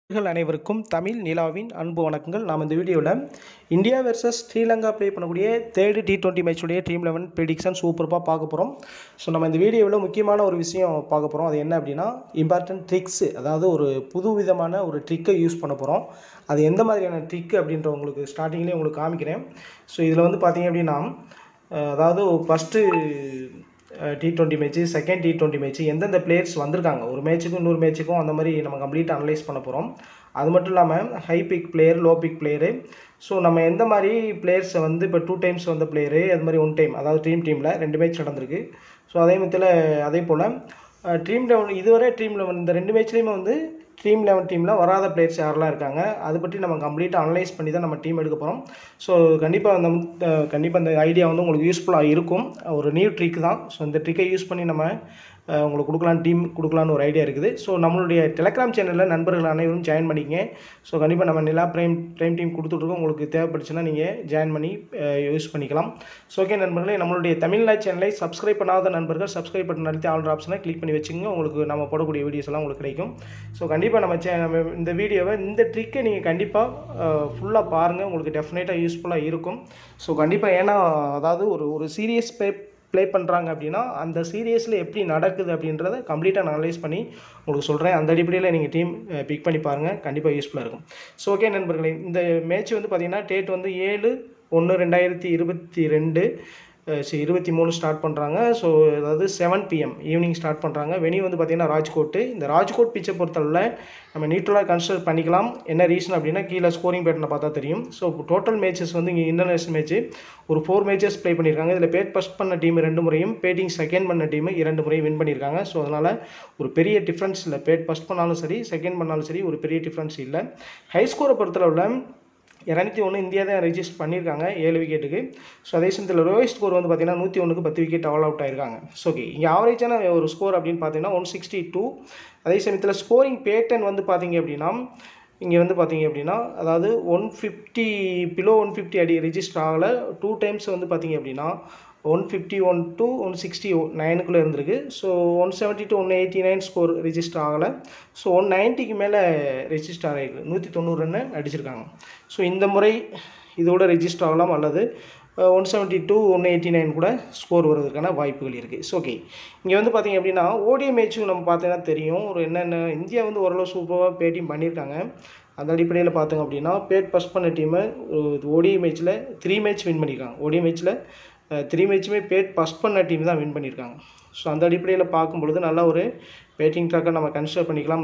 அனைவருக்கும் தமிழ் நிலாவின் அன்பு வணக்கங்கள். நாம் இந்த வீடியோவில் இந்தியா வெர்சஸ் ஸ்ரீலங்கா ப்ளே பண்ணக்கூடிய தேர்டு T20 மேட்சுடைய டீம் 11 ப்ரெடிக்ஷன் சூப்பராக பார்க்க போகிறோம். ஸோ நம்ம இந்த வீடியோவில் முக்கியமான ஒரு விஷயம் பார்க்க போகிறோம். அது என்ன அப்படின்னா இம்பார்ட்டன்ட் ட்ரிக்ஸு, அதாவது ஒரு புது விதமான ஒரு ட்ரிக்கை யூஸ் பண்ண போகிறோம். அது எந்த மாதிரியான ட்ரிக் அப்படின்ற உங்களுக்கு ஸ்டார்டிங்லேயே உங்களுக்கு காமிக்கிறேன். ஸோ இதில் வந்து பார்த்தீங்க அப்படின்னா அதாவது first T20 match, second T20 match எந்தெந்த பிளேயர்ஸ் வந்திருக்காங்க, ஒரு மேட்ச்சுக்கும் இன்னொரு மேட்ச்சுக்கும் அந்த மாதிரி நம்ம கம்ப்ளீட்டாக அனலைஸ் பண்ண போகிறோம். அது மட்டும் இல்லாமல் high pick player, low pick player, so நம்ம எந்த மாதிரி பிளேயர்ஸை வந்து இப்போ 2 டைம்ஸ் வந்த பிளேயரு, அது மாதிரி 1 டைம், அதாவது டீமில் 2 மேட்ச் நடந்திருக்கு. ஸோ அதே போல் ட்ரீம் 11 இதுவரை ட்ரீம் 11 இந்த 2 மேட்ச்லேயுமே வந்து ட்ரீம் 11 டீமில் வராத பிளேயர்ஸ் யாரெல்லாம் இருக்காங்க, அதை பற்றி நம்ம கம்ப்ளீட்டாக அனலைஸ் பண்ணி தான் நம்ம டீம் எடுக்க போகிறோம். ஸோ கண்டிப்பாக இந்த ஐடியா வந்து உங்களுக்கு யூஸ்ஃபுல்லாக இருக்கும். ஒரு நியூ ட்ரிக் தான். ஸோ இந்த ட்ரிக்கை யூஸ் பண்ணி நம்ம உங்களுக்கு கொடுக்கலான்னு ஒரு ஐடியா இருக்குது. ஸோ நம்மளுடைய டெலகிராம் சேனலில் நண்பர்கள் அனைவரும் ஜாயின் பண்ணிக்கங்க. ஸோ கண்டிப்பாக நம்ம நிலா ப்ரைம் டீம் கொடுத்துட்ருக்கோம். உங்களுக்கு தேவைப்படுச்சுன்னா நீங்கள் ஜாயின் பண்ணி யூஸ் பண்ணிக்கலாம். ஸோ ஓகே நண்பர்களே, நம்மளுடைய தமிழ்நா சேனலை சப்ஸ்கிரைப் பண்ணாத நண்பர்கள் சப்ஸ்கிரைப் பண்ணி நடத்தி ஆல் ஆப்ஷனை கிளிக் பண்ணி வச்சுங்க. உங்களுக்கு நம்ம போடக்கூடிய வீடியோஸ் எல்லாம் உங்களுக்கு கிடைக்கும். ஸோ கண்டிப்பாக நம்ம இந்த வீடியோவை, இந்த ட்ரிக்கை நீங்கள் கண்டிப்பாக ஃபுல்லாக பாருங்கள். உங்களுக்கு டெஃபினட்டாக யூஸ்ஃபுல்லாக இருக்கும். ஸோ கண்டிப்பாக ஏன்னா அதாவது ஒரு சீரியஸ் ப்ளே பண்ணுறாங்க அப்படின்னா அந்த சீரியஸில் எப்படி நடக்குது அப்படின்றத கம்ப்ளீட்டாக அனலைஸ் பண்ணி உங்களுக்கு சொல்கிறேன். அந்த அடிப்படையில் நீங்கள் டீம் பிக் பண்ணி பாருங்கள், கண்டிப்பாக யூஸ்ஃபுல்லாக இருக்கும். ஸோ ஓகே நண்பர்களே, இந்த மேட்ச் வந்து பார்த்திங்கன்னா டேட் வந்து 7/1/2022 23 ஸ்டார்ட் பண்ணுறாங்க. ஸோ அதாவது 7 PM ஈவினிங் ஸ்டார்ட் பண்ணுறாங்க. வெனி வந்து பார்த்திங்கன்னா ராஜ்கோட்டு. இந்த ராஜ்கோட் பிச்சை பொறுத்தளவில் நம்ம நியூட்ரலாக கன்சிடர் பண்ணிக்கலாம். என்ன ரீசன் அப்படின்னா கீழே ஸ்கோரிங் பேட்டர்னை பார்த்தா தெரியும். ஸோ டோட்டல் மேட்சஸ் வந்து இங்கே இன்டர்நேஷனல் மேட்ச்சு ஒரு 4 மேட்சஸ் ப்ளே பண்ணியிருக்காங்க. இதில் பேட் ஃபஸ்ட் பண்ண டீம் 2 முறையும், பேட்டிங் செகண்ட் பண்ண டீம் 2 முறையும் வின் பண்ணியிருக்காங்க. ஸோ அதனால் ஒரு பெரிய டிஃப்ரென்ஸ் இல்லை. பேட் ஃபஸ்ட் பண்ணாலும் சரி, செகண்ட் பண்ணாலும் சரி, ஒரு பெரிய டிஃப்ரென்ஸ் இல்லை. ஹை ஸ்கோரை பொறுத்தளவில் 201 இந்தியா தான் ரெஜிஸ்டர் பண்ணியிருக்காங்க 7 விக்கெட்டுக்கு. ஸோ அதே சமயத்தில் லோயஸ்ட் ஸ்கோர் வந்து பார்த்திங்கன்னா 101க்கு 10 விக்கெட் ஆல் அவுட் ஆயிருக்காங்க. ஸோ ஓகே, இங்கே ஆவரேஜான ஒரு ஸ்கோர் அப்படின்னு பார்த்தீங்கன்னா 162. அதே சமயத்தில் ஸ்கோரிங் பேட்டர்ன் வந்து பார்த்தீங்க அப்படின்னா இங்கே வந்து பார்த்தீங்க அப்படின்னா அதாவது 150 பிலோ 150 அடி ரெஜிஸ்டர் ஆகலை. 2 டைம்ஸ் வந்து பார்த்தீங்க அப்படின்னா 151 to 169க்குள்ளே இருந்திருக்கு. ஸோ 170 to 189 ஸ்கோர் ரெஜிஸ்டர் ஆகலை. ஸோ 190க்கு மேலே ரெஜிஸ்டர் ஆகிருக்கு. 190 ரன்னு அடிச்சிருக்காங்க. ஸோ இந்த முறை இதோட ரெஜிஸ்டர் ஆகலாம், அல்லது 170 to 189 கூட ஸ்கோர் வருவதற்கான வாய்ப்புகள் இருக்குது. ஸோ ஓகே, இங்கே வந்து பார்த்திங்க அப்படின்னா ஓடிஐ மேட்ச்சும் நம்ம பார்த்தீங்கன்னா தெரியும். ஒரு என்னென்ன இந்தியா வந்து ஓரளவு சூப்பராக பேட்டிங் பண்ணியிருக்காங்க. அந்த அடிப்படையில் பார்த்தோங்க அப்படின்னா பேட் ஃபஸ்ட் பண்ண டீமை ஓடிஐ மேட்ச்சில் 3 மேட்ச் வின் பண்ணியிருக்காங்க. ஓடிஐ மேட்ச்சில் 3 மேட்சுமே பேட் ஃபஸ்ட் பண்ண டீம் தான் வின் பண்ணியிருக்காங்க. ஸோ அந்த அடிப்படையில் பார்க்கும்பொழுது நல்லா ஒரு பேட்டிங் ட்ராக்கை நம்ம கன்சிடர் பண்ணிக்கலாம்.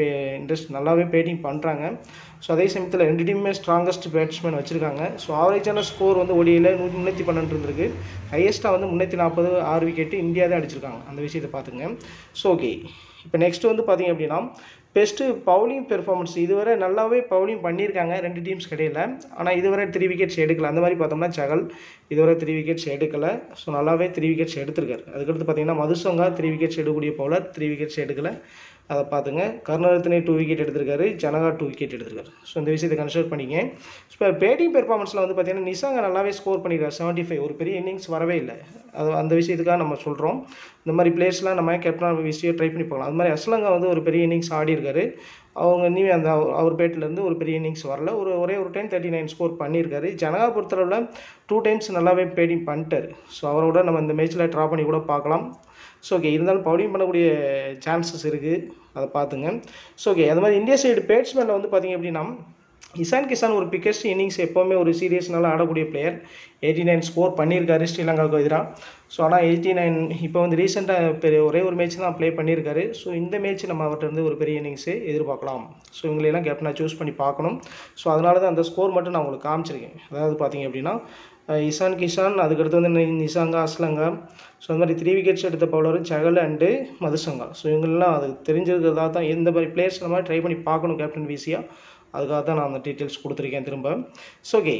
நல்லாவே பேட்டிங் பண்ணுறாங்க. ஸோ அதே சமயத்தில் 2 டீமுமே ஸ்ட்ராங்கஸ்ட் பேட்ஸ்மேன் வச்சுருக்காங்க. ஸோ ஆவரேஜான ஸ்கோர் வந்து ஓடியில் 312 இருந்திருக்கு. ஹையஸ்ட்டாக வந்து 340 6 விக்கெட்டு இந்தியா தான் அடிச்சிருக்காங்க. அந்த விஷயத்தை பார்த்துங்க. ஸோ ஓகே, இப்போ நெக்ஸ்ட் வந்து பார்த்திங்க அப்படின்னா பெஸ்ட்டு பவுலிங் பெர்ஃபார்மன்ஸ். இதுவரை நல்லாவே பவுலிங் பண்ணியிருக்காங்க 2 டீம்ஸ் கிடையில. ஆனால் இதுவரை 3 விக்கெட்ஸ் எடுக்கலை. அந்த மாதிரி பார்த்தோம்னா சகல் இதுவரை 3 விக்கெட்ஸ் எடுக்கலை. ஸோ நல்லாவே 3 விக்கெட்ஸ் எடுத்திருக்காரு. அதுக்கடுத்து பார்த்தீங்கன்னா மதுசங்கா 3 விக்கெட்ஸ் எடுக்கக்கூடிய பவுலர், 3 விக்கெட்ஸ் எடுக்கலை. அதை பார்த்துங்க. கருணரத்னே 2 விக்கெட் எடுத்திருக்காரு. ஜனகா 2 விக்கெட் எடுத்திருக்காரு. ஸோ இந்த விஷயத்தை கன்சிடர் பண்ணிங்க. இப்போ பேட்டிங் பெர்ஃபார்மன்ஸில் வந்து பார்த்திங்கன்னா நிசாங்க நல்லாவே ஸ்கோர் பண்ணியிருக்காரு. 75. ஒரு பெரிய இன்னிங்ஸ் வரவே இல்லை. அந்த விஷயத்துக்காக நம்ம சொல்கிறோம். இந்த மாதிரி பிளேயர்ஸ்லாம் நம்ம கேப்டன் விஷயம் ட்ரை பண்ணி போகலாம். அது மாதிரி அஸ்லங்கா வந்து ஒரு பெரிய இன்னிங்ஸ் ஆடி இருக்காரு. அவங்க இனிமேல் அவர் பேட்டிலேருந்து ஒரு பெரிய இன்னிங்ஸ் வரல. ஒரே ஒரு டைம் 39 ஸ்கோர் பண்ணியிருக்காரு. ஜனகா பொறுத்தளவில் 2 டைம்ஸ் நல்லாவே பேட்டிங் பண்ணிட்டார். ஸோ அவரோட நம்ம இந்த மேட்ச்சில் ட்ரா பண்ணி கூட பார்க்கலாம். ஸோ ஓகே, இருந்தாலும் பவுலிங் பண்ணக்கூடிய சான்சஸ் இருக்குது, அதை பார்த்துங்க. ஸோ ஓகே, அது மாதிரி இந்தியா சைடு பேட்ஸ்மேனில் வந்து பார்த்திங்க அப்படின்னா இசான் கிஷான் ஒரு பிக்கஸ்ட் இன்னிங்ஸ் எப்போவுமே ஒரு சீரியஸ்னால ஆடக்கூடிய பிளேயர். 89 ஸ்கோர் பண்ணியிருக்காரு ஸ்ரீலங்காவுக்கு எதிராக. ஸோ ஆனால் 89 இப்போ வந்து ரீசெண்டாக ஒரே ஒரு மேட்ச் தான் ப்ளே பண்ணியிருக்காரு. ஸோ இந்த மேட்ச் நம்ம அவர்கிட்ட இருந்து ஒரு பெரிய இன்னிங்ஸு எதிர்பார்க்கலாம். ஸோ இவங்களெல்லாம் கேப்டனாக சூஸ் பண்ணி பார்க்கணும். ஸோ அதனால தான் அந்த ஸ்கோர் மட்டும் நான் உங்களுக்கு காமிச்சிருக்கேன். அதாவது பார்த்திங்க அப்படின்னா இசான் கிஷான், அதுக்கடுத்து வந்து நிசாங்கா, அஸ்லங்கா, ஸோ அந்த மாதிரி 3 விக்கெட்ஸ் எடுத்த bowler Chahal and Madushanka. So இவங்களெல்லாம் அது தெரிஞ்சிருக்கிறதா தான் எந்த மாதிரி பிளேயர்ஸ் நம்ம ட்ரை பண்ணி பார்க்கணும் கேப்டன் விசியாக. அதுக்காக தான் நான் அந்த டீட்டெயில்ஸ் கொடுத்துருக்கேன் திரும்ப. ஸோ ஓகே,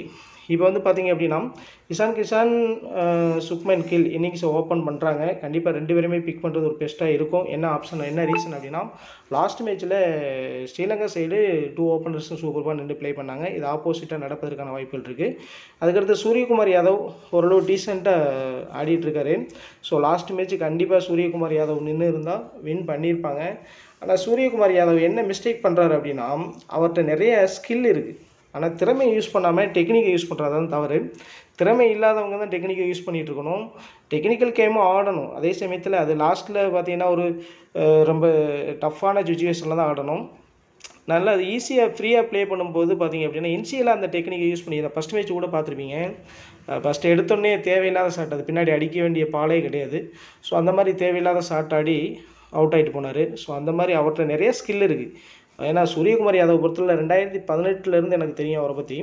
இப்போ வந்து பார்த்தீங்க அப்படின்னா இஷான் கிஷான் சுக்மன் கில் இன்னிங்ஸ் ஓப்பன் பண்ணுறாங்க. கண்டிப்பாக 2 பேருமே பிக் பண்ணுறது ஒரு பெஸ்ட்டாக இருக்கும். என்ன ரீசன் அப்படின்னா லாஸ்ட் மேட்ச்சில் ஸ்ரீலங்கா சைடு 2 ஓப்பனர்ஸும் சூப்பராக நின்று ப்ளே பண்ணாங்க. இது ஆப்போசிட்டாக நடப்பதற்கான வாய்ப்புகள் இருக்குது. அதுக்கடுத்து சூரியகுமார் யாதவ் ஓரளவு டீசெண்டாக ஆடிட்டுருக்காரு. ஸோ லாஸ்ட் மேட்ச்சு கண்டிப்பாக சூரியகுமார் யாதவ் நின்று இருந்தால் வின் பண்ணியிருப்பாங்க. ஆனால் சூரியகுமார் யாதவ் என்ன மிஸ்டேக் பண்ணுறாரு அப்படின்னா அவர்கிட்ட நிறைய ஸ்கில் இருக்குது. ஆனால் திறமையை யூஸ் பண்ணாமல் டெக்னிக்கை யூஸ் பண்ணுறது தான் தவறு. திறமை இல்லாதவங்க தான் டெக்னிக்கை யூஸ் பண்ணிகிட்டு இருக்கணும். டெக்னிக்கல் கேமும் ஆடணும். அதே சமயத்தில் அது லாஸ்ட்டில் பார்த்தீங்கன்னா ஒரு ரொம்ப டஃப்பான சுச்சுவேஷனில் தான் ஆடணும். நல்லா அது ஈஸியாக ஃப்ரீயாக ப்ளே பண்ணும்போது பார்த்தீங்க அப்படின்னா இனிஷியலாக அந்த டெக்னிக்கை யூஸ் பண்ணி ஃபஸ்ட் மேட்ச் கூட பார்த்துருப்பீங்க. ஃபஸ்ட்டு எடுத்தோடனே தேவையில்லாத ஷாட், அது பின்னாடி அடிக்க வேண்டிய பாலே கிடையாது. ஸோ அந்த மாதிரி தேவையில்லாத ஷாட் ஆடி அவுட் ஆகிட்டு போனார். ஸோ அந்த மாதிரி அவர்கிட்ட நிறைய ஸ்கில் இருக்குது. ஏன்னா சூரியகுமார் யாதவ் பொறுத்தவரை 2018 எனக்கு தெரியும் அவரை பற்றி.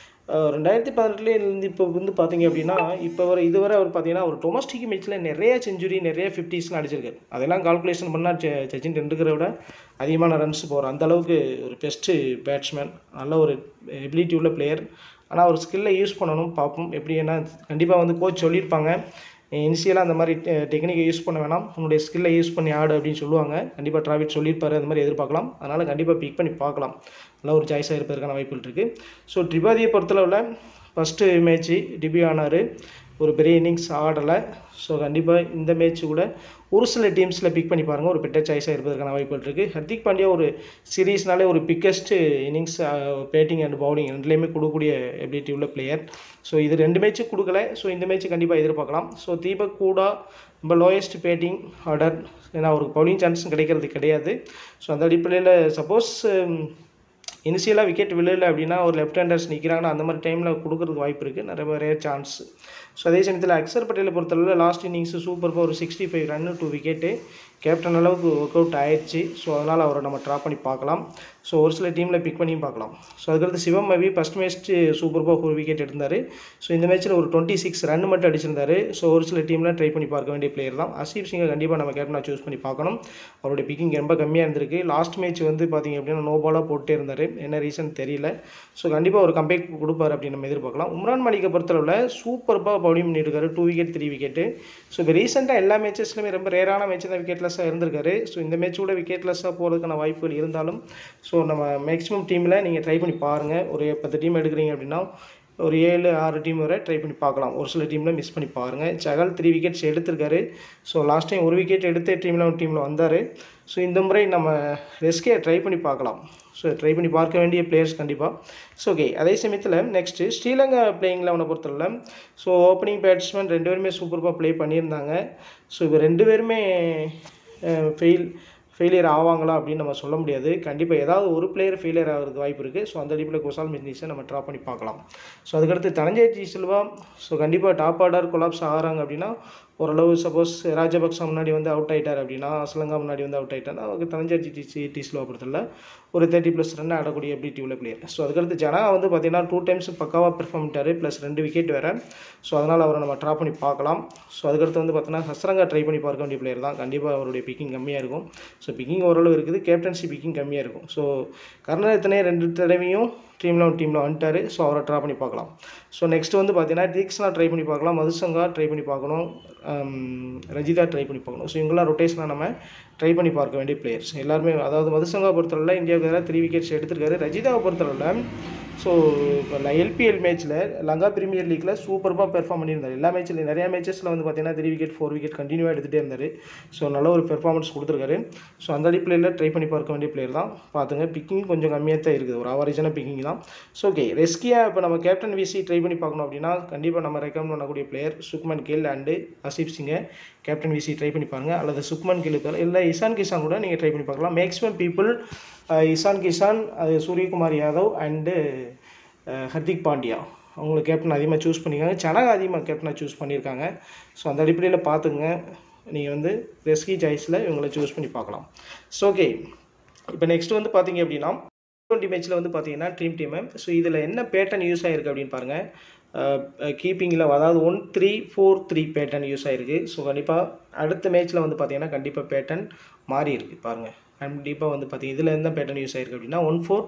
2018 இப்போ வந்து பார்த்தீங்க அப்படின்னா இதுவரை அவர் பார்த்தீங்கன்னா ஒரு டொமஸ்டிக் மேட்ச்சில் நிறைய செஞ்சுரி நிறைய 50ஸ்லாம் அடிச்சிருக்காரு. அதெல்லாம் கால்குலேஷன் பண்ணால் சச்சின் டெண்டுல்கரை விட அதிகமான ரன்ஸ் போகிற அந்தளவுக்கு ஒரு பெஸ்ட்டு பேட்ஸ்மேன், நல்ல ஒரு எபிலிட்டி உள்ள பிளேயர். ஆனால் அவர் ஸ்கில்லை யூஸ் பண்ணணும். பார்ப்போம் எப்படி. ஏன்னா கண்டிப்பாக வந்து கோச் சொல்லியிருப்பாங்க இனிஷியலாக அந்த மாதிரி டெக்னிக்கை யூஸ் பண்ண வேணாம், உன்னுடைய ஸ்கில்லை யூஸ் பண்ணி ஆடு அப்படின்னு சொல்லுவாங்க. கண்டிப்பாக டிராவிட் சொல்லியிருப்பாரு, அந்த மாதிரி எதிர்பார்க்கலாம். அதனால் கண்டிப்பாக பிக் பண்ணி பார்க்கலாம். நல்ல ஒரு சாய்ஸாக இருப்பதற்கான வாய்ப்புகள் இருக்குது. ஸோ திரிபாதியை பொறுத்தளவில் ஃபஸ்ட்டு மேட்ச்சு டிபியூ ஆனார், ஒரு பெரிய இன்னிங்ஸ் ஆடலை. ஸோ கண்டிப்பாக இந்த மேட்ச்சு கூட ஒரு சில டீம்ஸில் பிக் பண்ணி பாருங்கள், ஒரு பெட்டர் சாய்ஸாக இருப்பதற்கான வாய்ப்புகள் இருக்குது. ஹர்திக் பாண்டியா ஒரு சீரீஸ்னாலே ஒரு biggest innings batting and bowling ரெண்டுலேயுமே கொடுக்கக்கூடிய எபிலிட்டி உள்ள பிளேயர். ஸோ இது 2 மேட்ச்சு கொடுக்கல. ஸோ இந்த மேட்ச்சு கண்டிப்பாக எதிர்பார்க்கலாம். ஸோ தீபக் கூட ரொம்ப லோயஸ்ட் பேட்டிங் ஆர்டர், ஏன்னா அவருக்கு பவுலிங் சான்ஸும் கிடையாது. ஸோ அந்த அடிப்படையில் சப்போஸ் இனிஷியலாக விக்கெட் விழுல அப்படின்னா ஒரு லெஃப்ட் ஹேண்டர்ஸ் நிற்கிறாங்கன்னா அந்த மாதிரி டைமில் கொடுக்கறதுக்கு வாய்ப்பு இருக்குது, நிறைய சான்ஸ். ஸோ அதே சமயத்தில் அக்சர் பட்டேலை பொறுத்தளவில் லாஸ்ட் இன்னிங்ஸு சூப்பராக ஒரு 65 ரன்னு 2 விக்கெட்டு கேப்டன் அளவுக்கு ஒர்க் அவுட் ஆயிடுச்சு. ஸோ அதனால் அவரை நம்ம ட்ராப் பண்ணி பார்க்கலாம். ஸோ ஒரு சில டீமில் பிக் பண்ணியும் பார்க்கலாம். ஸோ அதுக்கடுத்து சிவம் மவி ஃபஸ்ட் மேட்ச் சூப்பராக ஒரு விக்கெட் எடுத்தார். ஸோ இந்த மேட்ச்சில் ஒரு 26 ரன் மட்டும் அடிச்சிருந்தார். ஸோ ஒரு சில டீமில் ட்ரை பண்ணி பார்க்க வேண்டிய பிளேயர் தான். ஹர்ஷீப் சிங்கை கண்டிப்பாக நம்ம கேப்டனாக சூஸ் பண்ணி பார்க்கணும். அவருடைய பிக்கிங் ரொம்ப கம்மியாக இருந்திருக்கு. லாஸ்ட் மேட்ச் வந்து பார்த்திங்க அப்படின்னா நோ பாலாக போட்டே இருந்தார், என்ன ரீசன் தெரியல. ஸோ கண்டிப்பாக ஒரு கம்பேக் கொடுப்பார் அப்படின்னு நம்ம எதிர்பார்க்கலாம். உம்ரான் மாலிக்கை பொறுத்தளவில் சூப்பராக பவுலிங் பண்ணியிருக்காரு, 2 விக்கெட் 3 விக்கெட்டு. ஸோ இப்போ ரீசெண்டாக எல்லா மேட்சஸ்லையுமே ரொம்ப ரேரான மேட்ச் தான் விக்கெட்லெஸ்ஸாக இருந்திருக்காரு. ஸோ இந்த மேட்ச் கூட விக்கெட்லெஸ்ஸாக போகிறதுக்கான வாய்ப்புகள் இருந்தாலும் ஸோ நம்ம மேக்ஸிமம் டீமில் நீங்கள் ட்ரை பண்ணி பாருங்கள். ஒரு 10 டீம் எடுக்கிறீங்க அப்படின்னா ஒரு 7-6 டீம் வரை ட்ரை பண்ணி பார்க்கலாம். ஒரு சில டீமில் மிஸ் பண்ணி பாருங்கள். சகல் 3 விக்கெட்ஸ் எடுத்திருக்காரு. ஸோ லாஸ்ட் டைம் 1 விக்கெட் எடுத்து டீமில் வந்தார். ஸோ இந்த முறை நம்ம ரெஸ்கே ட்ரை பண்ணி பார்க்கலாம். ஸோ ட்ரை பண்ணி பார்க்க வேண்டிய பிளேயர்ஸ் கண்டிப்பாக. ஸோ ஓகே, அதே சமயத்தில் நெக்ஸ்ட்டு ஸ்ரீலங்கா பிளேயிங் லெவனை பொறுத்தவரை ஸோ ஓப்பனிங் பேட்ஸ்மேன் 2 பேருமே சூப்பராக ப்ளே பண்ணியிருந்தாங்க. ஸோ இப்போ 2 பேருமே ஃபெயிலியர் ஆவாங்களா அப்படின்னு நம்ம சொல்ல முடியாது. கண்டிப்பாக ஏதாவது ஒரு பிளேயர் ஃபெயிலியர் ஆகிறதுக்கு வாய்ப்பு இருக்குது. ஸோ அந்த அடிப்படையில் குசால் மெண்டிஸை நம்ம ட்ராப் பண்ணி பார்க்கலாம். ஸோ அதுக்கடுத்து தனஞ்சய் டி சில்வா ஸோ கண்டிப்பாக டாப் ஆர்டர் கொலாப்ஸ் ஆகிறாங்க அப்படின்னா ஓரளவு சப்போஸ் ராஜபக்சா முன்னாடி வந்து அவுட் ஆகிட்டார் அப்படின்னா, ஸ்ரீலங்கா முன்னாடி வந்து அவுட் ஆகிட்டார்னா அவருக்கு தனஞ்சய் டி சில்வா பொறுத்தல ஒரு 30+ ரன் ஆடக்கூடிய எபிலிட்டி உள்ள பிளேயர். ஸோ அதுக்கடுத்து ஜனா வந்து பார்த்திங்கன்னா 2 டைம்ஸ் பக்காவாக பெர்ஃபார்ம் பண்ணிட்டார், ப்ளஸ் 2 விக்கெட் வேறு. ஸோ அதனால் அவரை நம்ம ட்ராப் பண்ணி பார்க்கலாம். ஸோ அதுக்கடுத்து வந்து பார்த்தீங்கன்னா ஹஸ்ரங்கா ட்ரை பண்ணி பார்க்க வேண்டிய பிளேயர் தான். கண்டிப்பாக அவருடைய பிக்கிங் கம்மியாக இருக்கும். ஸோ பிக்கிங் ஓரளவு இருக்குது, கேப்டன்சி பிக்கிங் கம்மியாக இருக்கும். ஸோ கருணரத்னே 2 தடவையும் டீமில் வந்துட்டார். ஸோ அவரை ட்ரா பண்ணி பார்க்கலாம். ஸோ நெக்ஸ்ட் வந்து பார்த்தீங்கன்னா தீக்ஷனா ட்ரை பண்ணி பார்க்கலாம், மதுசங்கா ட்ரை பண்ணி பார்க்கணும், ரஜிதா ட்ரை பண்ணி பார்க்கணும். ஸோ இவங்களாம் ரொட்டேஷனாக நம்ம ட்ரை பண்ணி பார்க்க வேண்டிய பிளேயர்ஸ் எல்லாருமே. அதாவது மதுசங்கா பொறுத்தளவில் இந்தியாவுக்கு எதிராக 3 விக்கெட்ஸ் எடுத்திருக்காரு. ரஜிதாவை பொறுத்தளவில் ஸோ இப்போ எல்பிஎல் மேட்ச்சில் லங்கா பிரீமியர் லீக்கில் சூப்பராக பெர்ஃபார்ம் பண்ணியிருந்தார். எல்லா மேட்ச்லையும் நிறையா மேட்சஸில் வந்து பார்த்தீங்கன்னா 3 விக்கெட் 4 விக்கெட் கண்டினியூவாக எடுத்துகிட்டே இருந்தார். ஸோ நல்ல ஒரு பெர்ஃபார்மன்ஸ் கொடுத்துருக்காரு. ஸோ அந்த அடிப்படையில் ட்ரை பண்ணி பார்க்க வேண்டிய பிளேயர் தான். பார்த்துங்க, பிக்கிங் கொஞ்சம் கம்மியாக தான் இருக்குது, ஒரு ஆவரேஜான பிக்கிங் தான். ஸோ ஓகே, ரெஸ்கியாக இப்போ நம்ம கேப்டன் விசி ட்ரை பண்ணி பார்க்கணும் அப்படின்னா கண்டிப்பாக நம்ம ரெக்கமெண்ட் பண்ணக்கூடிய பிளேயர் சுக்மன் கில் அண்டு ஹர்ஷீப் சிங்கை கேப்டன் விசி ட்ரை பண்ணி பாருங்கள். அல்லது சுக்மன் கில்லுக்கு இல்லை இஷான் கிஷான் கூட நீங்கள் ட்ரை பண்ணி பார்க்கலாம். மேக்ஸிமம் பீப்புள் இஷான் கிஷான், அது சூரியகுமார் யாதவ் அண்டு ஹர்திக் பாண்டியா அவங்களை கேப்டன் அதிகமாக சூஸ் பண்ணியிருக்காங்க. சனகா அதிகமாக கேப்டனாக சூஸ் பண்ணியிருக்காங்க. ஸோ அந்த அடிப்படையில் பார்த்துங்க, நீங்கள் வந்து ரெஸ்கி சாய்ஸில் இவங்களை சூஸ் பண்ணி பார்க்கலாம். ஸோ ஓகே, இப்போ நெக்ஸ்ட் வந்து பார்த்தீங்க அப்படின்னா T20 மேட்ச்சில் வந்து பார்த்தீங்கன்னா டீமு. ஸோ இதில் என்ன பேட்டர்ன் யூஸ் ஆகிருக்கு அப்படின்னு பாருங்கள். கீப்பிங்கில் அதாவது 1-3-4-3 பேட்டர்ன் யூஸ் ஆகிருக்கு. ஸோ கண்டிப்பாக அடுத்த மேட்ச்சில் வந்து பார்த்தீங்கன்னா கண்டிப்பாக பேட்டர்ன் மாறி இருக்குது பாருங்கள். கண்டிப்பாக வந்து பார்த்தீங்கன்னா இதில் என்ன பேட்டர்ன் யூஸ் ஆகிருக்கு அப்படின்னா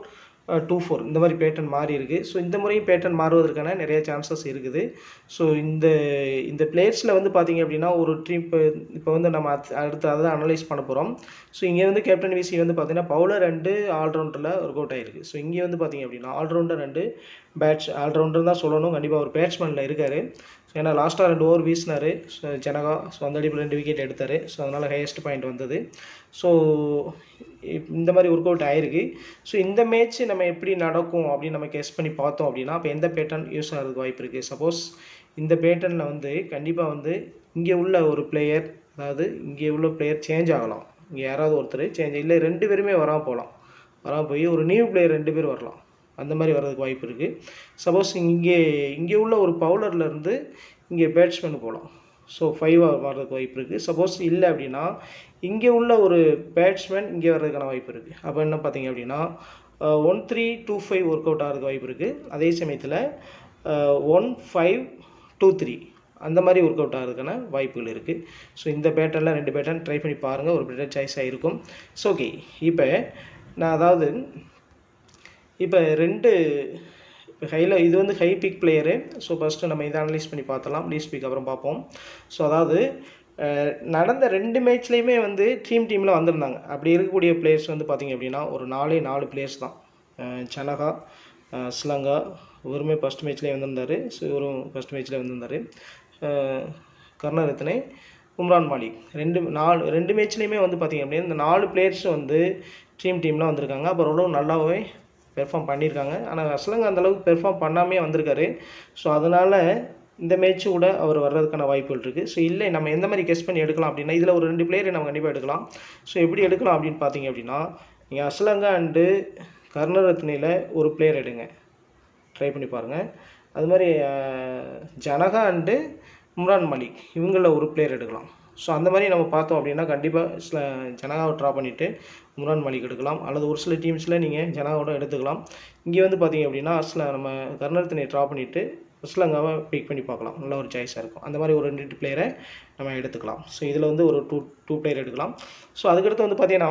2-4 இந்த மாதிரி பேட்டர்ன் மாறி இருக்குது. ஸோ இந்த முறையும் பேட்டர்ன் மாறுவதற்கான நிறைய சான்சஸ் இருக்குது. ஸோ இந்த பிளேயர்ஸில் வந்து பார்த்திங்க அப்படின்னா ஒரு டீம் இப்போ வந்து நம்ம அடுத்து அதை அனலைஸ் பண்ண போகிறோம். ஸோ இங்கே வந்து கேப்டன் விசி வந்து பார்த்திங்கன்னா பவுலர் அண்டு ஆல்ரவுண்டரில் ஒர்க் அவுட் ஆகிருக்கு. ஸோ இங்கே வந்து பார்த்திங்க அப்படின்னா ஆல்ரவுண்டர் அண்டு ஆல்ரவுண்டர் தான் சொல்லணும். கண்டிப்பாக ஒரு பேட்ஸ்மேனில் இருக்கார். ஸோ ஏன்னா லாஸ்ட்டாக 2 ஓவர் வீசினார் ஜனகா. ஸோ அந்த அடிப்பில் 2 விக்கெட் எடுத்தார். ஸோ அதனால் ஹையஸ்ட் பாயிண்ட் வந்தது. ஸோ இந்த மாதிரி ஒர்க் அவுட் ஆகிருக்கு. ஸோ இந்த மேட்ச் நம்ம எப்படி நடக்கும் அப்படின்னு நம்ம கெஸ் பண்ணி பார்த்தோம் அப்படின்னா அப்போ எந்த பேட்டர்ன் யூஸ் ஆகிறதுக்கு வாய்ப்பு இருக்குது. சப்போஸ் இந்த பேட்டர்னில் வந்து கண்டிப்பாக வந்து இங்கே உள்ள ஒரு பிளேயர், அதாவது இங்கே உள்ள பிளேயர் சேஞ்ச் ஆகலாம். இங்கே யாராவது ஒருத்தர் சேஞ்ச் இல்லை 2 பேருமே வராமல் போகலாம். வராமல் போய் ஒரு நியூ பிளேயர் 2 பேர் வரலாம். அந்த மாதிரி வர்றதுக்கு வாய்ப்பு இருக்குது. சப்போஸ் இங்கே உள்ள ஒரு பவுலர்லேருந்து இங்கே பேட்ஸ்மேனு போகலாம். ஸோ 5 வர்றதுக்கு வாய்ப்பு இருக்குது. சப்போஸ் இல்லை அப்படின்னா இங்கே உள்ள ஒரு பேட்ஸ்மேன் இங்கே வர்றதுக்கான வாய்ப்பு இருக்குது. அப்போ என்ன பார்த்தீங்க அப்படின்னா 1-3-2-5 ஒர்க் அவுட் ஆகிறதுக்கு வாய்ப்பு இருக்குது. அதே சமயத்தில் 1-5-2-3 அந்த மாதிரி ஒர்க் அவுட் ஆகிறதுக்கான வாய்ப்புகள் இருக்குது. ஸோ இந்த பேட்டர்னில் 2 பேட்டர்ன் ட்ரை பண்ணி பாருங்கள். ஒரு பெட்டர் சாய்ஸாக இருக்கும். ஸோ ஓகே, இப்போ நான் அதாவது இப்போ 2 இது வந்து high pick player. So first நம்ம இதை அனலைஸ் பண்ணி பார்த்தலாம். லீஸ்ட் பிக் அப்புறம் பார்ப்போம். ஸோ அதாவது நடந்த 2 மேட்ச்லேயுமே வந்து டீமில் வந்திருந்தாங்க. அப்படி இருக்கக்கூடிய பிளேயர்ஸ் வந்து பார்த்திங்க அப்படின்னா ஒரு 4 பிளேயர்ஸ் தான். சனகா, ஸ்லங்கா இவருமே ஃபஸ்ட் மேட்ச்லேயே வந்திருந்தார். ஸோ இவரும் ஃபஸ்ட் மேட்ச்லேயே வந்திருந்தார். கருணரத்னே, உம்ரான் மாலிக் 2 மேட்ச்லேயுமே வந்து பார்த்திங்க அப்படின்னா இந்த 4 பிளேயர்ஸ் வந்து டீமில் வந்திருக்காங்க. அப்புறம் ஓரளவு நல்லாவே பெர்ஃபார்ம் பண்ணியிருக்காங்க. ஆனால் அஸ்லங்கா அந்தளவுக்கு பெர்ஃபார்ம் பண்ணாமே வந்திருக்காரு. ஸோ அதனால் இந்த மேட்ச்சு கூட அவர் வர்றதுக்கான வாய்ப்புகள் இருக்குது. ஸோ இல்லை நம்ம எந்த மாதிரி கெஸ் பண்ணி எடுக்கலாம் அப்படின்னா இதில் ஒரு 2 பிளேயரை நம்ம கண்டிப்பாக எடுக்கலாம். ஸோ எப்படி எடுக்கலாம் அப்படின்னு பார்த்தீங்க அப்படின்னா நீங்கள் அஸ்லங்கா அண்டு கருணரத்னையில் ஒரு பிளேயர் எடுங்க, ட்ரை பண்ணி பாருங்கள். அது மாதிரி ஜனகா அண்டு உம்ரான் மாலிக் இவங்களில் ஒரு பிளேயர் எடுக்கலாம். ஸோ அந்த மாதிரி நம்ம பார்த்தோம் அப்படின்னா கண்டிப்பாக ஜனகாவை ட்ரா பண்ணிவிட்டு உம்ரான் மாலிக் எடுக்கலாம். அல்லது ஒரு சில டீம்ஸில் நீங்கள் ஜனகாவோட எடுத்துக்கலாம். இங்கே வந்து பார்த்திங்க அப்படின்னா நம்ம கருணரத்னை ட்ரா பண்ணிவிட்டு அஸ்லங்காவை பிக் பண்ணி பார்க்கலாம். நல்ல ஒரு சாய்ஸாக இருக்கும். அந்த மாதிரி ஒரு 2 பிளேயரை நம்ம எடுத்துக்கலாம். ஸோ இதில் வந்து ஒரு 2 பிளேயர் எடுக்கலாம். ஸோ அதுக்கடுத்து வந்து பார்த்திங்கன்னா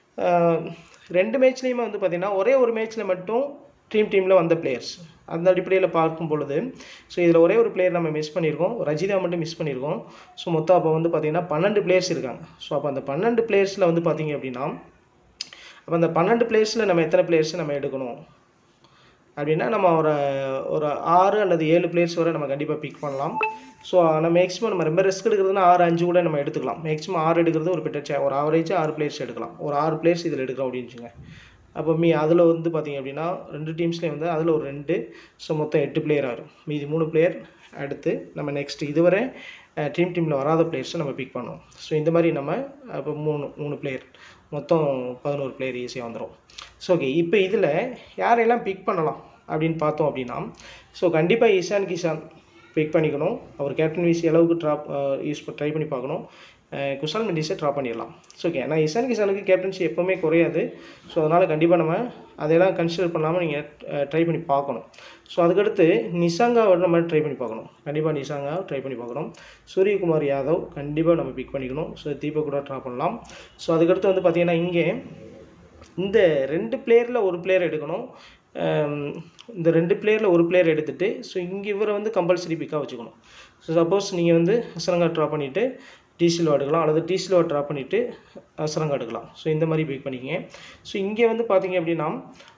2 மேட்ச்லேயுமே வந்து பார்த்திங்கன்னா ஒரே ஒரு மேட்ச்சில் மட்டும் டீமில் வந்த பிளேயர்ஸ் அந்த அடிப்படையில் பார்க்கும் பொழுது ஸோ இதில் ஒரே ஒரு பிளேயர் நம்ம மிஸ் பண்ணியிருக்கோம். ரஜிதா மட்டும் மிஸ் பண்ணியிருக்கோம். ஸோ மொத்தம் அப்போ வந்து பார்த்திங்கன்னா 12 பிளேயர்ஸ் இருக்காங்க. ஸோ அப்போ அந்த 12 பிளேயர்ஸில் வந்து பார்த்திங்க அப்படின்னா அப்போ அந்த 12 பிளேயர்ஸில் நம்ம எத்தனை பிளேயர்ஸ் நம்ம எடுக்கணும் அப்படின்னா நம்ம ஒரு 6 அல்லது 7 பிளேயர்ஸ் வரை நம்ம கண்டிப்பாக பிக் பண்ணலாம். ஸோ நம்ம மேக்ஸிமம் நம்ம ரொம்ப ரிஸ்க் எடுக்கிறதுனா 6-5 கூட நம்ம எடுத்துக்கலாம். மேக்ஸிமம் 6 எடுக்கிறது ஒரு பெட்டர் ஒரு ஆவரேஜாக 6 பிளேயர்ஸ் எடுக்கலாம். ஒரு 6 பிளேயர்ஸ் இதில் எடுக்கிறோம் அப்படின்னு வச்சுங்க. அப்போ அதில் வந்து பார்த்திங்க அப்படின்னா 2 டீம்ஸ்லேயும் வந்து அதில் ஒரு 2, ஸோ மொத்தம் 8 பிளேயர் ஆகும். மீதி 3 பிளேயர் அடுத்து நம்ம நெக்ஸ்ட் இதுவரை டீமில் வராத பிளேயர்ஸை நம்ம பிக் பண்ணுவோம். ஸோ இந்த மாதிரி நம்ம அப்போ 3 பிளேயர் மொத்தம் 11 பிளேயர் ஈஸியாக வந்துடும். ஸோ ஓகே, இப்போ இதில் யாரையெல்லாம் பிக் பண்ணலாம் அப்படின்னு பார்த்தோம் அப்படின்னா ஸோ கண்டிப்பாக இஷான் கிஷான் பிக் பண்ணிக்கணும். அவர் கேப்டன் விசி அளவுக்கு ட்ரை பண்ணி பார்க்கணும். குஷால் மெண்டிஸை ட்ரா பண்ணிடலாம். ஸோ ஓகே, ஆனால் இஷான் கிஷானுக்கு கேப்டன்சி எப்போவுமே குறையாது. ஸோ அதனால் கண்டிப்பாக நம்ம அதையெல்லாம் கன்சிடர் பண்ணாமல் நீங்கள் ட்ரை பண்ணி பார்க்கணும். ஸோ அதுக்கடுத்து நிஷாங்காவை நம்ம ட்ரை பண்ணி பார்க்கணும். கண்டிப்பாக நிஷாங்காவை ட்ரை பண்ணி பார்க்கணும். சூரியகுமார் யாதவ் கண்டிப்பாக நம்ம பிக் பண்ணிக்கணும். ஸோ தீபக் கூட ட்ரா பண்ணலாம். ஸோ அதுக்கடுத்து வந்து பார்த்திங்கன்னா இங்கே இந்த 2 பிளேயரில் ஒரு பிளேயர் எடுக்கணும். இந்த 2 பிளேயரில் ஒரு பிளேயர் எடுத்துகிட்டு ஸோ இங்கே இவரை வந்து கம்பல்சரி பிக்காக வச்சுக்கணும். ஸோ சப்போஸ் நீங்கள் வந்து அஸ்லங்கா ட்ரா பண்ணிவிட்டு டிசிலோ எடுக்கலாம், அல்லது டிசிலோ ட்ரா பண்ணிவிட்டு அஸ்லங்கா எடுக்கலாம். ஸோ இந்த மாதிரி பிக் பண்ணிக்கங்க. ஸோ இங்கே வந்து பார்த்திங்க அப்படின்னா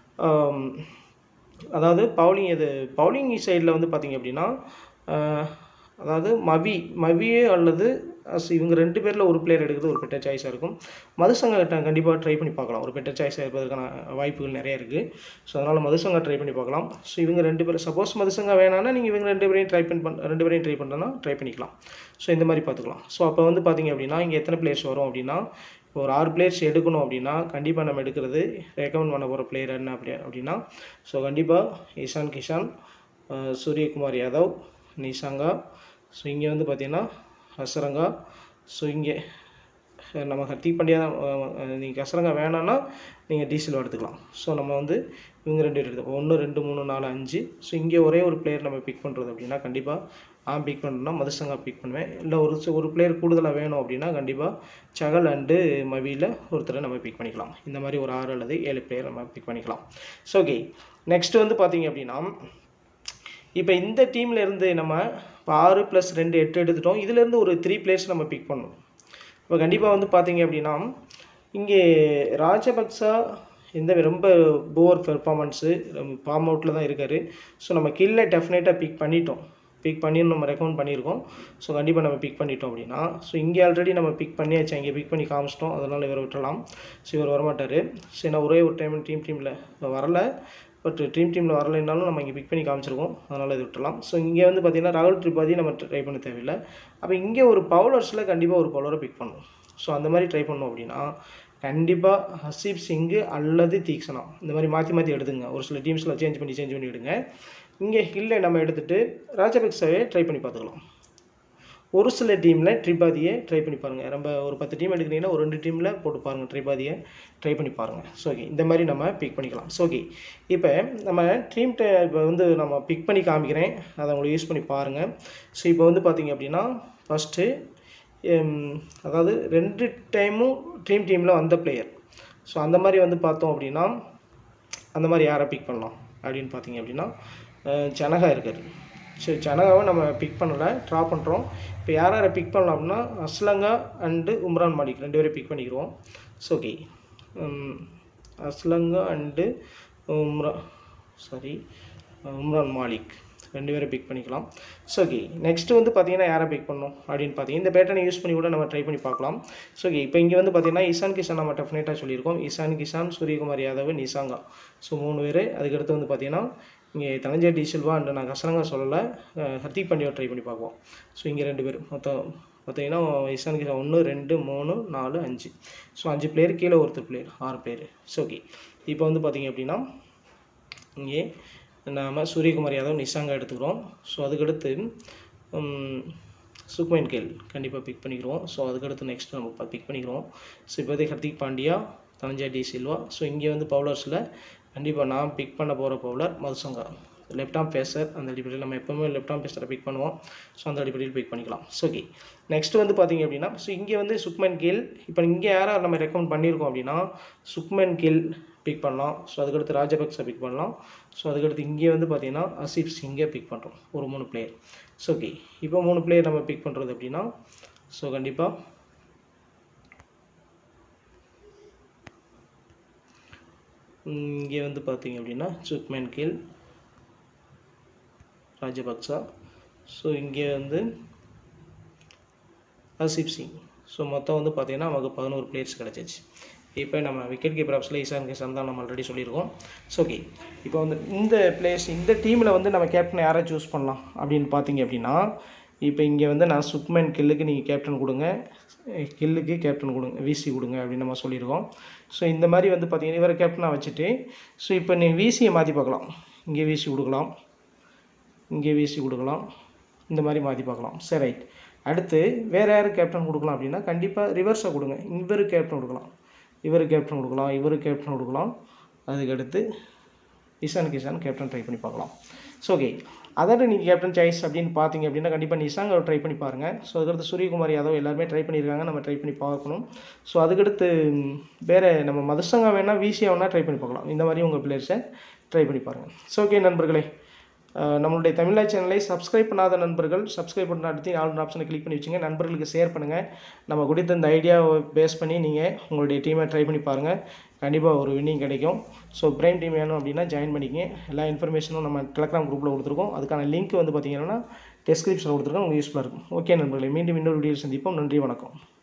அதாவது பவுலிங் சைடில் வந்து பார்த்திங்க அப்படின்னா அதாவது மவியே அல்லது இவங்க 2 பேரில் ஒரு பிளேயர் எடுக்கிறது ஒரு பெட்டர் சாய்ஸாக இருக்கும். மதுசங்கா கண்டிப்பாக ட்ரை பண்ணி பார்க்கலாம். ஒரு பெட்டர் சாய்ஸாக இருப்பதற்கான வாய்ப்புகள் நிறைய இருக்குது. ஸோ அதனால் மதுசங்கா ட்ரை பண்ணி பார்க்கலாம். ஸோ இவங்க 2 பேர் சப்போஸ் மதுசங்கா வேணான்னா நீங்கள் இவங்க 2 பேரையும் ட்ரை பண்ணுறதுனா ட்ரை பண்ணிக்கலாம். ஸோ இந்த மாதிரி பார்த்துக்கலாம். ஸோ அப்போ வந்து பார்த்திங்க அப்படின்னா இங்கே எத்தனை பிளேயர்ஸ் வரும் அப்படின்னா இப்போ ஒரு 6 பிளேயர்ஸ் எடுக்கணும் அப்படின்னா கண்டிப்பாக நம்ம எடுக்கிறது ரெக்கமெண்ட் பண்ண போகிற பிளேயர் என்ன அப்படின்னா ஸோ கண்டிப்பாக இஷான் கிஷான், சூரியகுமார் யாதவ், நிஷாங்கா, ஸோ இங்கே வந்து பார்த்திங்கன்னா அஸ்லங்கா, ஸோ இங்கே நம்ம ஹர்திக் பாண்டியா நீங்கள் அஸ்லங்கா வேணான்னா நீங்கள் டிசிலோ எடுத்துக்கலாம். ஸோ நம்ம வந்து இவங்க 2 பேர் எடுத்துக்கலாம். 1 2 3 4 5. ஸோ இங்கே ஒரே ஒரு பிளேயர் நம்ம பிக் பண்ணுறது அப்படின்னா கண்டிப்பாக நான் பிக் பண்ணணும்னா மதுசங்கா பிக் பண்ணுவேன். இல்லை ஒரு பிளேயர் கூடுதலாக வேணும் அப்படின்னா கண்டிப்பாக சகல் அண்டு மவியில் ஒருத்தரை நம்ம பிக் பண்ணிக்கலாம். இந்த மாதிரி ஒரு 6 அல்லது 7 பிளேயர் நம்ம பிக் பண்ணிக்கலாம். ஸோ ஓகே, நெக்ஸ்ட் வந்து பார்த்தீங்க அப்படின்னா இப்போ இந்த டீமில் இருந்து நம்ம இப்போ 6 + 2 8 எடுத்துட்டோம். இதிலேருந்து ஒரு 3 பிளேயர்ஸ் நம்ம பிக் பண்ணணும். இப்போ கண்டிப்பாக வந்து பார்த்தீங்க அப்படின்னா இங்கே ராஜபக்சா இந்த ரொம்ப போர் பெர்ஃபார்மன்ஸு ஃபார்ம் அவுட்டில் தான் இருக்கார். ஸோ நம்ம கீழே டெஃபினட்டாக பிக் பண்ணி நம்ம ரெக்கமெண்ட் பண்ணியிருக்கோம். ஸோ கண்டிப்பாக நம்ம பிக் பண்ணிட்டோம் அப்படின்னா ஸோ இங்கே ஆல்ரெடி நம்ம பிக் பண்ணியாச்சு, இங்கே பிக் பண்ணி காமிச்சிட்டோம். அதனால் இவரை விட்டுறலாம். ஸோ இவர் வரமாட்டார். ஸோ நான் ஒரே ஒரு டைம் டீமில் வரல, பட் டீமில் வரலைன்னாலும் நம்ம இங்கே பிக் பண்ணி காமிச்சிருக்கோம். அதனால் இது விட்டுறலாம். ஸோ இங்கே வந்து பார்த்திங்கன்னா ராகுல் திரிபாதி நம்ம ட்ரை பண்ண தேவையில்லை. அப்போ இங்கே ஒரு பவுலர்ஸில் கண்டிப்பாக ஒரு பவுலரை பிக் பண்ணணும். ஸோ அந்த மாதிரி ட்ரை பண்ணோம் அப்படின்னா கண்டிப்பாக ஹர்ஷீப் சிங்கு அல்லது தீக்ஷனா இந்த மாதிரி மாற்றி எடுத்துங்க. ஒரு சில டீம்ஸில் சேஞ்ச் பண்ணி எடுங்க. இங்கே ஹில்லை நம்ம எடுத்துகிட்டு ராஜபக்சாவே ட்ரை பண்ணி பார்த்துக்கலாம். ஒரு சில டீமில் திரிபாதியை ட்ரை பண்ணி பாருங்கள். நம்ம ஒரு 10 டீம் எடுக்கிறீங்கன்னா ஒரு 2 டீமில் போட்டு பாருங்கள், திரிபாதியை ட்ரை பண்ணி பாருங்கள். ஸோ ஓகே, இந்த மாதிரி நம்ம பிக் பண்ணிக்கலாம். ஸோ ஓகே, இப்போ நம்ம இப்போ வந்து நம்ம பிக் பண்ணி காமிக்கிறேன், அதை உங்களுக்கு யூஸ் பண்ணி பாருங்கள். ஸோ இப்போ வந்து பார்த்திங்க அப்படின்னா ஃபஸ்ட்டு அதாவது 2 டைமும் டீமில் வந்த பிளேயர். ஸோ அந்த மாதிரி வந்து பார்த்தோம் அப்படின்னா அந்த மாதிரி யாரை பிக் பண்ணலாம் அப்படின்னு பார்த்தீங்க அப்படின்னா ஜனகா இருக்கார். ஸோ ஜனகாவை நம்ம பிக் பண்ணலை, ட்ரா பண்ணுறோம். இப்போ யாரை பிக் பண்ணலாம் அப்படின்னா அஸ்லங்கா அண்டு உம்ரான் மாலிக் 2 பேரை பிக் பண்ணிக்கிறோம். So okay, Asalanka and Umran Malik 2 பேரை பிக் பண்ணிக்கலாம். ஸோ ஓகே, நெக்ஸ்ட்டு வந்து பார்த்திங்கன்னா யாரை பிக் பண்ணணும் அப்படின்னு பார்த்தீங்கன்னா இந்த பேட்டர்னை யூஸ் பண்ணி கூட நம்ம ட்ரை பண்ணி பார்க்கலாம். ஸோ ஓகே, இப்போ இங்கே வந்து பார்த்திங்கன்னா இஷான் கிஷான் நம்ம டெஃபினட்டாக சொல்லியிருக்கோம். இஷான் கிஷான், சூரியகுமார் யாதவ், நிசாங்கா. ஸோ 3 பேர். அதுக்கடுத்து வந்து பார்த்திங்கன்னா இங்கே தனஞ்சய் டி சில்வா அண்டு நான் கசரங்கா சொல்லலை, ஹர்திக் பாண்டியாவை ட்ரை பண்ணி பார்ப்போம். ஸோ இங்கே 2 பேர் மொத்தம் பார்த்தீங்கன்னா இஷான் கிஷான் 1 2 3 4 5. ஸோ 5 பிளேயர், கீழே ஒருத்தர் பிளேயர் 6 பிளேயர். ஸோ ஓகே, இப்போ வந்து பார்த்திங்க அப்படின்னா இங்கே நம்ம சூரியகுமார் யாதவ், நிசாங்கா எடுத்துக்கிறோம். ஸோ அதுக்கடுத்து சுக்மன் கில் கண்டிப்பாக பிக் பண்ணிக்கிறோம். ஸோ அதுக்கடுத்து நெக்ஸ்ட் நம்ம பிக் பண்ணிக்கிறோம். ஸோ இப்போதைக்கு ஹர்திக் பாண்டியா, தனஞ்சய் டி சில்வா. ஸோ இங்கே வந்து பவுலர்ஸில் கண்டிப்பாக நான் பிக் பண்ண போகிற bowler Madushanka, left arm pacer. அந்த அடிப்படையில் நம்ம எப்போவுமே லெஃப்ட் ஆர்ம் பேசரை பிக் பண்ணுவோம். ஸோ அந்த அடிப்படையில் பிக் பண்ணிக்கலாம். ஸோ ஓகே, நெக்ஸ்ட்டு வந்து பார்த்திங்க அப்படின்னா ஸோ இங்கே வந்து சுக்மன் கில். இப்போ இங்கே யாரை நம்ம ரெக்கமெண்ட் பண்ணியிருக்கோம் அப்படின்னா சுக்மன் கில் பிக் பண்ணலாம். ஸோ அதுக்கடுத்து ராஜபக்சா பிக் பண்ணலாம். ஸோ அதுக்கடுத்து இங்கே வந்து பார்த்திங்கன்னா ஹர்ஷீப் சிங்கை பிக் பண்ணுறோம், ஒரு 3 பிளேயர். ஸோ ஓகே, இப்போ 3 பிளேயர் நம்ம பிக் பண்ணுறது அப்படின்னா ஸோ கண்டிப்பாக இங்கே வந்து பார்த்திங்க அப்படின்னா சுக்மன் கில், ராஜபக்சா. ஸோ இங்கே வந்து ஹர்ஷீப் சிங். ஸோ மொத்தம் வந்து பார்த்திங்கன்னா நமக்கு 11 பிளேயர்ஸ் கிடச்சிச்சு. இப்போ நம்ம விக்கெட் கீப்பர் ஆப்ஸில் இஷான் கிஷான் தான் நம்ம ஆல்ரெடி சொல்லியிருக்கோம். ஸோ ஓகே, இப்போ வந்து இந்த பிளேயர்ஸ் இந்த டீமில் வந்து நம்ம கேப்டன் யாரை சூஸ் பண்ணலாம் அப்படின்னு பார்த்தீங்க அப்படின்னா இப்போ இங்கே வந்து நான் சுக்மன் கில்லுக்கு நீங்கள் கேப்டன் கொடுங்க, கில்லுக்கு கேப்டன் கொடுங்க, விசி கொடுங்க அப்படின்னு நம்ம சொல்லியிருக்கோம். ஸோ இந்த மாதிரி வந்து பார்த்திங்கன்னா இவரை கேப்டனாக வச்சுட்டு ஸோ இப்போ நீங்கள் விசியை மாற்றி பார்க்கலாம். இங்கே விசி கொடுக்கலாம், இங்கே விசி கொடுக்கலாம், இந்த மாதிரி மாற்றி பார்க்கலாம். சரி, ரைட். அடுத்து வேறு யார் கேப்டன் கொடுக்கலாம் அப்படின்னா கண்டிப்பாக ரிவர்ஸாக கொடுங்க. இவர் கேப்டன் கொடுக்கலாம், இவர் கேப்டன் கொடுக்கலாம், இவர் கேப்டன் கொடுக்கலாம். அதுக்கடுத்து இஷான் கிஷான் கேப்டன் ட்ரை பண்ணி பார்க்கலாம். ஸோ ஓகே, அதாவது நீங்கள் கேப்டன் சாய்ஸ் அப்படின்னு பார்த்தீங்க அப்படின்னா கண்டிப்பாக நிசாங்கை ட்ரை பண்ணி பாருங்கள். ஸோ அதுக்கடுத்து சூரியகுமார் யாதவ் எல்லாருமே ட்ரை பண்ணியிருக்காங்க, நம்ம ட்ரை பண்ணி பார்க்கணும். ஸோ அதுக்கடுத்து வேறு நம்ம மதுசங்கா வேணால் விசியாக வேணால் ட்ரை பண்ணி பார்க்கலாம். இந்த மாதிரி உங்கள் பிளேயர்ஸை ட்ரை பண்ணி பாருங்கள். ஸோ ஓகே நண்பர்களே, நம்மளுடைய தமிழா சேனலை சப்ஸ்கிரைப் பண்ணாத நண்பர்கள் சப்ஸ்கிரைப் பண்ண அடுத்து ஆல் ஆப்ஷனை கிளிக் பண்ணி வச்சுங்க. நண்பர்களுக்கு ஷேர் பண்ணுங்கள். நம்ம கொடுத்த இந்த ஐடியாவை பேஸ் பண்ணி நீங்கள் உங்களுடைய டீமை ட்ரை பண்ணி பாருங்கள். கண்டிப்பாக ஒரு வின்னிங் கிடைக்கும். ஸோ பிரைம் டீம் வேணும் அப்படின்னா ஜாயின் பண்ணிக்கங்க. எல்லா இன்ஃபர்மேஷனும் நம்ம டெலகிராம் குரூப்பில் கொடுத்துருக்கோம். அதுக்கான லிங்க் வந்து பார்த்திங்கன்னா டெஸ்கிரிப்ஷனில் கொடுத்துருக்கோம், உங்களுக்கு யூஸ்ஃபுல்லாக இருக்கும். ஓகே நண்பர்களே, மீண்டும் இன்னொரு வீடியோவில் சந்திப்போம். நன்றி, வணக்கம்.